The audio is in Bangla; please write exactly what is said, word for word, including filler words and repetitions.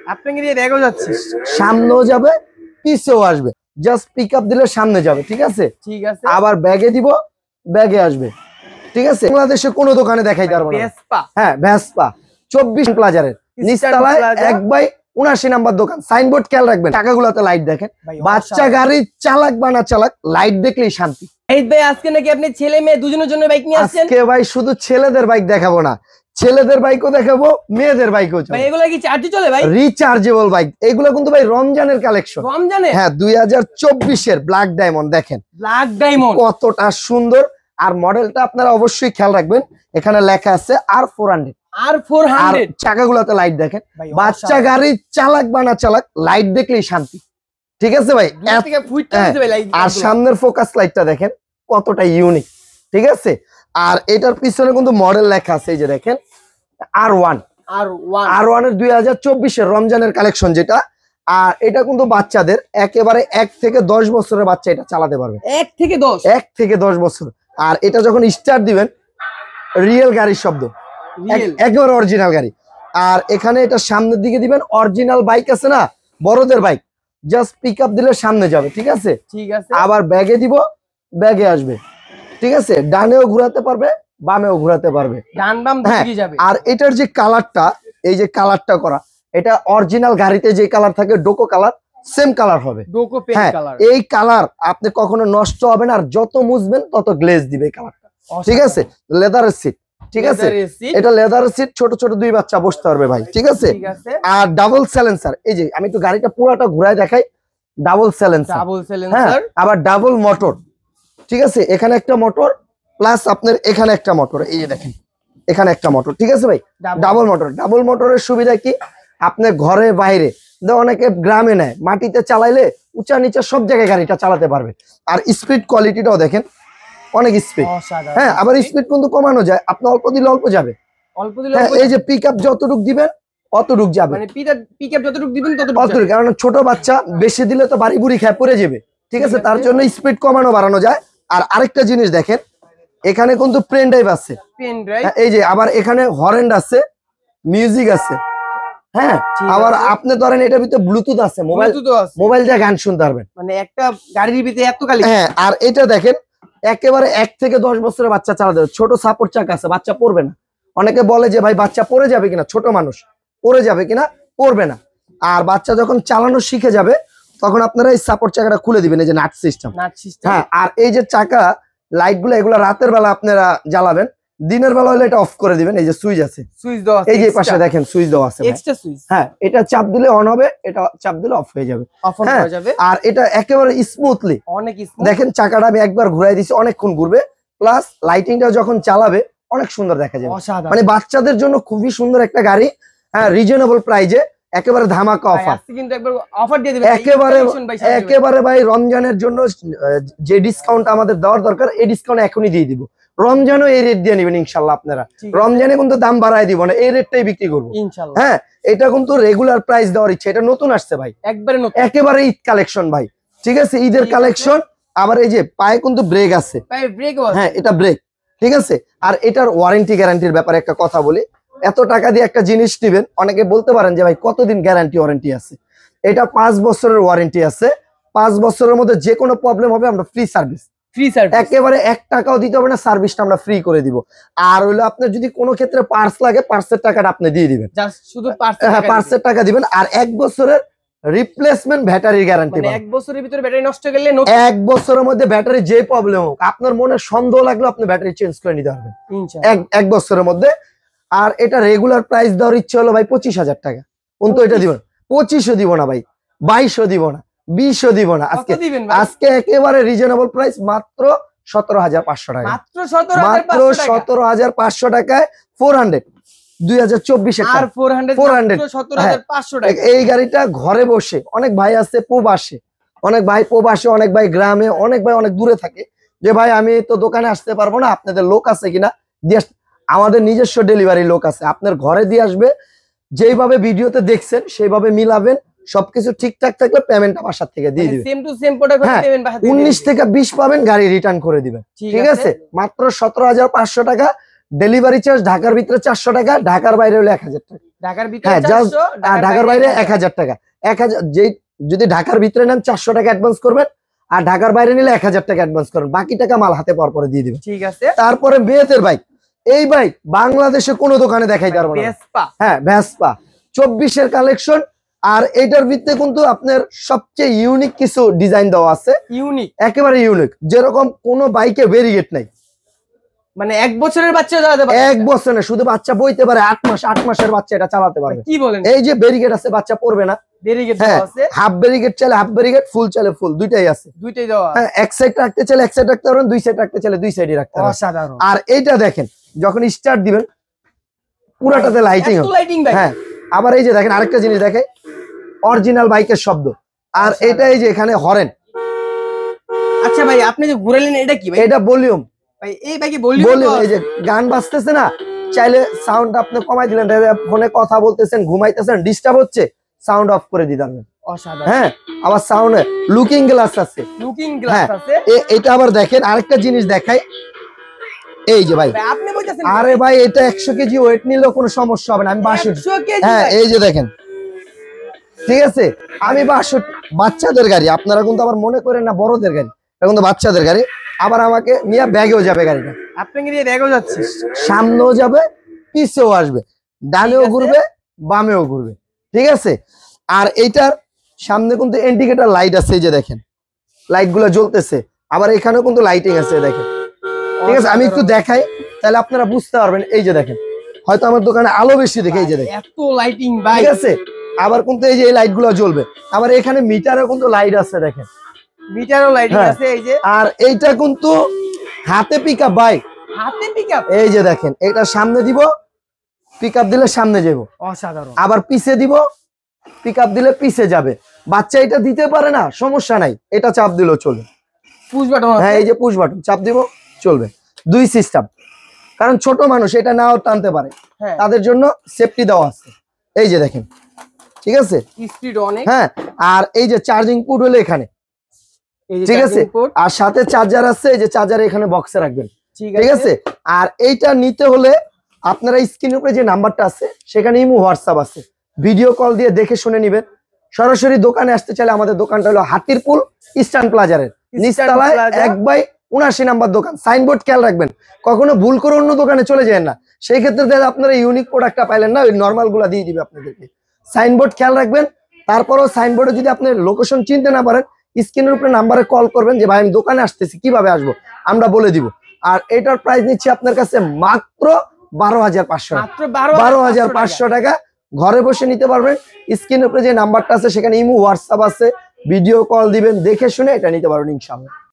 আপনাকে দিয়ে ব্যাগও যাচ্ছে, সামনেও যাবে পিছেও আসবে, জাস্ট পিক আপ দিলে সামনে যাবে। ঠিক আছে, ঠিক আছে। আবার ব্যাগে দিব, ব্যাগে আসবে। ঠিক আছে, বাংলাদেশে কোনো দোকানে দেখাইতে পারবো না। হ্যাঁ, ভেসপা চব্বিশ প্লাজারের নিচতলায় এক বাই উনাশি নাম্বার দোকান। সাইনবোর্ড খেয়াল রাখবেন, টাকাগুলোতে লাইট দেখেন। বাচ্চা গাড়ি চালাক বা না চালাক, লাইট দেখলেই শান্তি। এই ভাই আজকে নাকি আপনি ছেলে মেয়ে দুজনের জন্য বাইক নিয়ে আসছেন? আজকে ভাই শুধু ছেলেদের বাইক দেখাবো না, ছেলেদের বাইকও দেখাবো, মেয়েদের বাইকও। ভাই এগুলো কি চার্জে চলে ভাই? রিচার্জেবল বাইক এগুলো কিন্তু ভাই রমজানের কালেকশন। রমজানে? হ্যাঁ, দুই হাজার চব্বিশ এর ব্ল্যাক ডায়মন্ড। দেখেন ব্ল্যাক ডায়মন্ড কতটা সুন্দর। আর মডেলটা আপনারা অবশ্যই খেয়াল রাখবেন, এখানে লেখা আছে R four hundred. R four hundred চাকাগুলোতে লাইট দেখেন। বাচ্চা গাড়ি চালাক বা না চালাক, লাইট দেখলেই শান্তি। ঠিক আছে ভাই, আর সামনের ফোকাস লাইটটা দেখেন কতটা ইউনিক। ঠিক আছে, আর এটার পিছনে কিন্তু মডেল লেখা আছে, এই যে দেখেন আর ওয়ান। আর ওয়ান এর দুই হাজার চব্বিশের রমজানের কালেকশন যেটা। আর এটা কিন্তু বাচ্চাদের একেবারে এক থেকে দশ বছরের বাচ্চা এটা চালাতে পারবে। এক থেকে দশ এক থেকে দশ বছর। আর এটা যখন স্টার্ট দিবেন, রিয়েল গাড়ির শব্দ, একেবারে অরিজিনাল গাড়ি। আর এখানে এটা সামনের দিকে দিবেন, অরিজিনাল বাইক আছে না, বড়দের বাইক, জাস্ট পিক আপ দিলে সামনে যাবে। ঠিক আছে, ঠিক আছে। আবার ব্যাগে দিব, ব্যাগে আসবে। ঠিক আছে, ডানেও ঘোরাতে পারবে, বামেও ঘোরাতে পারবে, ডান বাম দুদিকে যাবে। আর এটার যে কালারটা, এই যে কালারটা করা, এটা অরিজিনাল গাড়িতে যে কালার থাকে ডোকো কালার, সেম কালার হবে। ডোকো পেন কালার। এই কালার আপনি কখনো নষ্ট হবে না, আর যত মুছবেন তত গ্লেজ দিবে কালারটা। ঠিক আছে, লেদারের সিট। ঠিক আছে, এটা লেদারের সিট, ছোট ছোট দুই বাচ্চা বসতে পারবে ভাই। ঠিক আছে, আর ডাবল সাইলেন্সার। এই যে আমি একটু গাড়িটা পুরোটা ঘুরায় দেখাই, ডাবল সাইলেন্সার, ডাবল সাইলেন্সার, আবার ডাবল মোটর। ঠিক আছে, এখানে একটা মোটর প্লাস আপনার এখানে একটা মোটর, এই যে দেখেন এখানে একটা মোটর। ঠিক আছে ভাই, ডাবল মোটর। ডাবল মোটরের সুবিধা কি, আপনি ঘরে বাইরে, অনেকে গ্রামে নেয়, মাটিতে চালাইলে উঁচা নিচা সব জায়গায় গাড়িটা চালাতে পারবে। আর স্পিড কোয়ালিটিটাও দেখেন, অনেক স্পিড। হ্যাঁ, আবার স্পিড কিন্তু কমানো যায়, আপনি অল্প দিলে অল্প যাবে, অল্প দিলে। এই যে পিক আপ যতটুক দিবেন অতটুক যাবে, মানে পিক আপ যতটুক দিবেন ততটুক। কারণ ছোট বাচ্চা বেশি দিলে তো বাড়ি বুড়ি খায় পড়ে যাবে। ঠিক আছে, তার জন্য স্পিড কমানো বাড়ানো যায়। আর আরেকটা জিনিস দেখেন, এখানে কিন্তু পেন ড্রাইভ আছে, এই যে, আবার এখানে হরেন্ড আছে, মিউজিক আছে। হ্যাঁ, আবার আপনি ধরেন এটার ভিতরে ব্লুটুথ আছে, মোবাইল মোবাইল দিয়ে গান শুনতে পারবেন। মানে একটা গাড়ির ভিতরে এত গাড়ি। হ্যাঁ, আর এটা দেখেন একেবারে এক থেকে দশ বছরের বাচ্চা চালাতে পারবে। ছোট সাপোর্ট চাকা আছে, বাচ্চা পড়বে না। অনেকে বলে যে ভাই বাচ্চা পড়ে যাবে কিনা, ছোট মানুষ পড়ে যাবে কিনা, পড়বে না। আর বাচ্চা যখন চালানো শিখে যাবে তখন আপনারা এই সাপোর্ট চাকাটা খুলে দিবেন, এই যে নাট সিস্টেম। হ্যাঁ, আর এই যে চাকা লাইট গুলো, এগুলো রাতের বেলা আপনারা জ্বালাবেন, দিনের বেলা হলে এটা অফ করে দিবেন। এই যে সুইচ আছে, সুইচ দেওয়া আছে, এই যে পাশে দেখেন সুইচ দেওয়া আছে, এক্সট্রা সুইচ। হ্যাঁ, এটা চাপ দিলে অন হবে, এটা চাপ দিলে অফ হয়ে যাবে, অফ হয়ে যাবে। আর এটা একেবারে স্মুথলি, অনেক স্মুথ। দেখেন চাকাটা আমি একবার ঘুরাই দিছি, অনেকক্ষণ ঘুরবে, প্লাস লাইটিংটা যখন চালাবে অনেক সুন্দর দেখা যাবে। মানে বাচ্চাদের জন্য খুবই সুন্দর একটা গাড়ি। হ্যাঁ, রিজনেবল প্রাইজে, একেবারে ধামাকা অফার। কিন্তু একবার অফার দিয়ে দিবেন একেবারে, একেবারে ভাই রমজানের জন্য যে ডিসকাউন্ট আমাদের দেওয়ার দরকার, এই ডিসকাউন্ট এখনই দিয়ে দিব। রমজানও এই রেট দিয়ে নেবেন ইনশাল্লাহ আপনারা। রমজানে কিন্তু দাম বাড়ায় দিব না, এই রেটটাই বিক্রি করবো ইনশাল্লাহ। হ্যাঁ, এটা কিন্তু রেগুলার প্রাইস দেওয়ার ইচ্ছা, এটা নতুন আসছে ভাই, একবারে নতুন, একেবারে ঈদ কালেকশন ভাই। ঠিক আছে, ঈদের কালেকশন। আবার এই যে পায়ে কিন্তু ব্রেক আছে, হ্যাঁ এটা ব্রেক। ঠিক আছে, আর এটার ওয়ারেন্টি গ্যারান্টির ব্যাপারে একটা কথা বলি। এত টাকা দিয়ে একটা জিনিস নিবেন, অনেকে বলতে পারেন যে ভাই কতদিন গ্যারান্টি ওয়ারেন্টি আছে। এটা পাঁচ বছরের ওয়ারেন্টি আছে। পাঁচ বছরের মধ্যে যে কোনো প্রবলেম হবে আমরা ফ্রি সার্ভিস, ফ্রি সার্ভিস, একেবারে এক টাকাও দিতে হবে না, সার্ভিসটা আমরা ফ্রি করে দিব। আর হইলো আপনার যদি কোনো ক্ষেত্রে পার্টস লাগে, পার্টসের টাকাটা আপনি দিয়ে দিবেন, জাস্ট শুধু পার্টসের টাকা দিবেন। আর এক বছরের রিপ্লেসমেন্ট ব্যাটারি গ্যারান্টি, মানে এক বছরের ভিতরে ব্যাটারি নষ্ট গেলে এক বছরের মধ্যে ব্যাটারি যে প্রবলেম হোক, আপনার মনে সন্দেহ লাগলো আপনি ব্যাটারি চেঞ্জ করে নিতে পারবেন এক বছরের মধ্যে। আর এটা রেগুলার প্রাইস দেওয়ার ইচ্ছে হলো ভাই পঁচিশ হাজার টাকা, কিন্তু এটা দিব না, পঁচিশও দিব না ভাই, বাইশও দিব না, বিশও দিব না। আজকে আজকে একেবারে রিজনেবল প্রাইস, মাত্র সতেরো হাজার পাঁচশো টাকা, মাত্র সতেরো হাজার পাঁচশো টাকায় ফোর হান্ড্রেড দুই হাজার চব্বিশে ফোর হান্ড্রেড এই গাড়িটা ঘরে বসে। অনেক ভাই আছে প্রবাসে, অনেক ভাই প্রবাসে, অনেক ভাই গ্রামে, অনেক ভাই অনেক দূরে থাকে, যে ভাই আমি তো দোকানে আসতে পারবো না, আপনাদের লোক আছে কিনা দিয়ে। আমাদের নিজস্ব ডেলিভারি লোক আছে, আপনার ঘরে দিয়ে আসবে। যেইভাবে ভিডিওতে দেখছেন সেইভাবে মিলাবেন, সবকিছু ঠিকঠাক থাকলে পেমেন্ট বাসার থেকে দিয়ে দিবেন। সেম টু সেম প্রোডাক্ট দিবেন, উনিশ থেকে বিশ পাবেন, গাড়ি রিটার্ন করে দিবেন। ঠিক আছে, মাত্র সতেরো হাজার পাঁচশো টাকা। ডেলিভারি চার্জ ঢাকার ভিতরে চারশো টাকা, ঢাকার বাইরে হলে এক হাজার টাকা। ঢাকার ভিতরে হ্যাঁ জাস্ট চারশো, ঢাকার বাইরে এক হাজার টাকা। এক হাজার যে যদি ঢাকার ভিতরে নেন চারশো টাকা অ্যাডভান্স করবেন, আর ঢাকার বাইরে নিলে এক হাজার টাকা অ্যাডভান্স করবেন, বাকি টাকা মাল হাতে পাওয়ার পরে দিয়ে দিবেন। ঠিক আছে। তারপরে মেয়েদের বাইক, এই বাইক বাংলাদেশে কোনো দোকানে দেখাইতে পারবো না। ভেসপা, হ্যাঁ ভেসপা চব্বিশের কালেকশন। আর এটার ভিতরে কিন্তু আপনার সবচেয়ে ইউনিক কিছু ডিজাইন দেওয়া আছে, ইউনিক একেবারে ইউনিক, যেরকম কোনো বাইকে ভেরিগেট নাই। মানে এক বছরের বাচ্চা চালাতে পারে, এক বছর না, শুধু বাচ্চা বইতে পারে, আট মাস আট মাসের বাচ্চা এটা চালাতে পারবে। কি বলেন? এই যে ব্যারিকেড আছে, বাচ্চা পড়বে না। ব্যারিকেড হ্যাঁ, দেওয়া আছে, হাফ ব্যারিকেড চাইলে হাফ ব্যারিকেড, ফুল চাইলে ফুল, দুইটাই আছে। দুইটাই দেওয়া আছে। হ্যাঁ, এক সাইড রাখতে চাইলে এক সাইড রাখতে পারবেন, দুই সাইড রাখতে চাইলে দুই সাইডই রাখতে পারবেন। অসাধারণ। আর এইটা দেখেন, যখন স্টার্ট দিবেন পুরাটাতে লাইটিং হবে। লাইটিং ভাই। হ্যাঁ, আবার এই যে দেখেন আরেকটা জিনিস দেখে, অরিজিনাল বাইকের শব্দ। আর এটা এই যে এখানে হরেন। আচ্ছা ভাই, আপনি যে ঘুরালেন এটা কি ভাই? এটা ভলিউম ভাই এই বাইকে ভলিউম, ভলিউম এই যে গান বাজতেছে না, চাইলে সাউন্ড আপনি কমাই দিলেন, ফোনে কথা বলতেছেন, ঘুমাইতেছেন, ডিস্টার্ব হচ্ছে, সাউন্ড অফ করে দিতে পারবেন। অসাধারণ। হ্যাঁ, আবার সাউন্ডে লুকিং গ্লাস আছে, লুকিং গ্লাস আছে। এটা আবার দেখেন আরেকটা জিনিস দেখাই, এই যে ভাই, ভাই আপনি বলতেছেন আরে ভাই এটা একশো কেজি ওয়েট নিলেও কোনো সমস্যা হবে না, আমি বাষট্টি। একশো কেজি? হ্যাঁ, এই যে দেখেন, ঠিক আছে, আমি বাষট্টি। বাচ্চাদের গাড়ি, আপনারা কিন্তু আবার মনে করেন না বড়দের গাড়ি, এটা কিন্তু বাচ্চাদের গাড়ি। আবার আমাকে নিয়ে ব্যাগেও যাবে গাড়িটা, আপনাকে নিয়ে ব্যাগও যাচ্ছে, সামনেও যাবে, পিছেও আসবে, ডানেও ঘুরবে, বামেও ঘুরবে, ঠিক আছে। আর এইটার সামনে কিন্তু ইন্ডিকেটর লাইট আছে, এই যে দেখেন লাইট গুলো জ্বলতেছে, আবার এখানেও কিন্তু লাইটিং আছে দেখেন, ঠিক আছে। আমি একটু দেখাই তাহলে আপনারা বুঝতে পারবেন। এই যে দেখেন, হয়তো আমার দোকানে আলো বেশি দেখে, এই যে দেখেন এত লাইটিং ভাই, ঠিক আছে। আবার কিন্তু এই যে এই লাইট গুলো জ্বলবে, আবার এখানে মিটারও কিন্তু লাইট আছে দেখেন, মিটারও লাইটিং আছে এই যে। আর এইটা কিন্তু হাতে পিকআপ বাইক, হাতে পিকআপ, এই যে দেখেন, এটা সামনে দিব, পিকআপ দিলে সামনে যাব, অসাধারণ। আবার পিছে দিব, পিকআপ দিলে পিছে যাবে। বাচ্চা এটা দিতে পারে না, সমস্যা নাই, এটা চাপ দিলেও চলবে, পুশ বাটন আছে। হ্যাঁ, এই যে পুশ বাটন, চাপ দিব চলবে, দুই সিস্টেম। কারণ ছোট মানুষ এটা নাও টানতে পারে, হ্যাঁ, তাদের জন্য সেফটি দেওয়া আছে, এই যে দেখেন, ঠিক আছে। স্পিড অনেক। হ্যাঁ, আর এই যে চার্জিং পোর্ট হলো এখানে, ঠিক আছে, আর সাথে চার্জার আছে, এই যে চার্জার এখানে বক্সে রাখবেন, ঠিক আছে। আর এইটা নিতে হলে আপনারা স্ক্রিনের উপরে যে নাম্বারটা আছে সেখানে ইমো হোয়াটসঅ্যাপ আছে, ভিডিও কল দিয়ে দেখে শুনে নিবেন। সরাসরি দোকানে আসতে চাইলে আমাদের দোকানটা হলো হাতিরপুল ইস্টার্ন প্লাজারের নিচতলায় এক বাই উনাশি নাম্বার দোকান। সাইনবোর্ড খেয়াল রাখবেন, কখনো ভুল করে অন্য দোকানে চলে যায় না, সেই ক্ষেত্রে আপনারা ইউনিক প্রোডাক্টটা পাইলেন না, ওই নর্মাল গুলা দিয়ে দিবে আপনাদেরকে। সাইনবোর্ড খেয়াল রাখবেন, তারপরও সাইনবোর্ডে যদি আপনি লোকেশন চিনতে না পারেন, স্ক্রিনের উপরে নাম্বারে কল করবেন যে ভাই আমি দোকানে আসতেছি, কিভাবে আসবো আমরা বলে দিব। আর এটার প্রাইস নিচ্ছি আপনার কাছে মাত্র বারো হাজার পাঁচশো বারো হাজার পাঁচশো টাকা। ঘরে বসে নিতে পারবেন, স্ক্রিনের উপরে যে নাম্বারটা আছে সেখানে ইমো হোয়াটসঅ্যাপ আছে, ভিডিও কল দিবেন, দেখে শুনে এটা নিতে পারবেন ইনশাআল্লাহ।